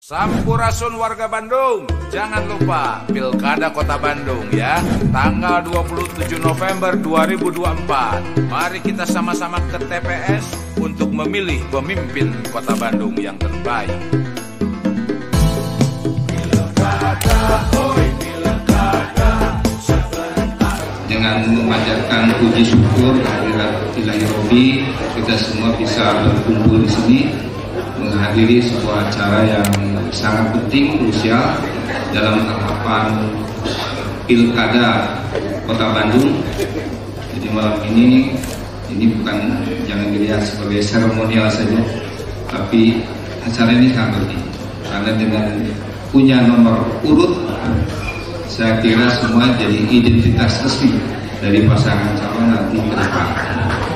Sampurasun warga Bandung, jangan lupa Pilkada Kota Bandung ya, tanggal 27 November 2024. Mari kita sama-sama ke TPS untuk memilih pemimpin Kota Bandung yang terbaik. Dengan memanjatkan puji syukur kehadirat Ilahi Robbi, kita semua bisa berkumpul di sini menghadiri sebuah acara yang sangat penting, krusial dalam tahapan Pilkada Kota Bandung. Jadi malam ini bukan, jangan dilihat sebagai seremonial saja, tapi acara ini sangat penting karena dengan punya nomor urut, saya kira semua jadi identitas resmi dari pasangan calon nanti ke depan.